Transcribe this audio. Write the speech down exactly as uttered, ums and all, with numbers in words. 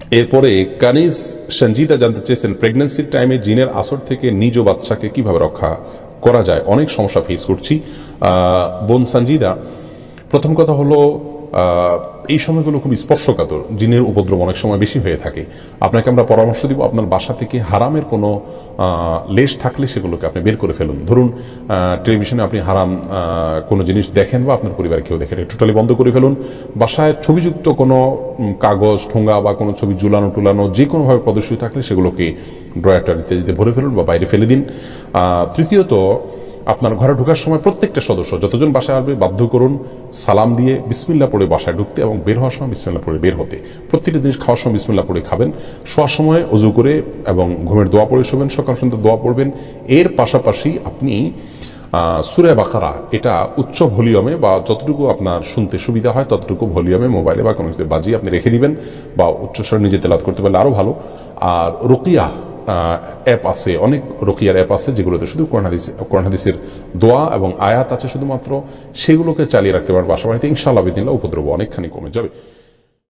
এরপরে কানিজ সঞ্জিদা জানতে চেয়েছেন, প্রেগন্যান্সির টাইমে জিনের আসর থেকে নিজ বাচ্চাকে কিভাবে রক্ষা করা যায়, অনেক সমস্যা ফেস করছি। বোন সঞ্জিদা, প্রথম কথা হলো এই সময়গুলো খুব স্পর্শকাতর, জিনের উপদ্রব অনেক সময় বেশি হয়ে থাকে। আপনাকে আমরা পরামর্শ দিব, আপনার বাসা থেকে হারামের কোনো লেশ থাকলে সেগুলোকে আপনি বের করে ফেলুন। ধরুন টেলিভিশনে আপনি হারাম কোনো জিনিস দেখেন বা আপনার পরিবার কেউ দেখেন, টোটালি বন্ধ করে ফেলুন। বাসায় ছবিযুক্ত কোনো কাগজ, ঠোঙ্গা বা কোনো ছবি ঝুলানো টুলানো যে কোনোভাবে প্রদর্শিত থাকলে সেগুলোকে ড্রয়ারটার ইত্যাদিতে ভরে ফেলুন বা বাইরে ফেলে দিন। তৃতীয়ত, আপনার ঘরে ঢোকার সময় প্রত্যেকটা সদস্য যতজন বাসায় আসবে বাধ্য করুন সালাম দিয়ে বিসমিল্লাহ পড়ে বাসায় ঢুকতে এবং বের হওয়ার সময় বিসমিল্লাহ পড়ে বের হতে। প্রত্যেকটা জিনিস খাওয়ার সময় বিসমিল্লাহ পড়ে খাবেন, শোয়ার সময় ওযু করে এবং ঘুমের দোয়া পড়ে শোবেন, সকাল সন্ধ্যা দোয়া পড়বেন। এর পাশাপাশি আপনি সূরা বাকারা এটা উচ্চ ভলিউমে বা যতটুকু আপনার শুনতে সুবিধা হয় ততটুকু ভলিউমে মোবাইলে বা কোনো কিছু বাজিয়ে আপনি রেখে দিবেন, বা উচ্চস্বরে নিজে তেলাওয়াত করতে পারলে আরও ভালো। আর রুকিয়া অ্যাপ আছে, অনেক রুকিয়ার অ্যাপ আছে যেগুলোতে শুধু কোরআন হাদিস কোরআন হাদিসের দোয়া এবং আয়াত আছে শুধুমাত্র, সেগুলোকে চালিয়ে রাখতে পারবে বাসা বাড়িতে। ইনশাআল্লাহ বিদিনিল্লাহ উপদ্রব অনেকখানি কমে যাবে।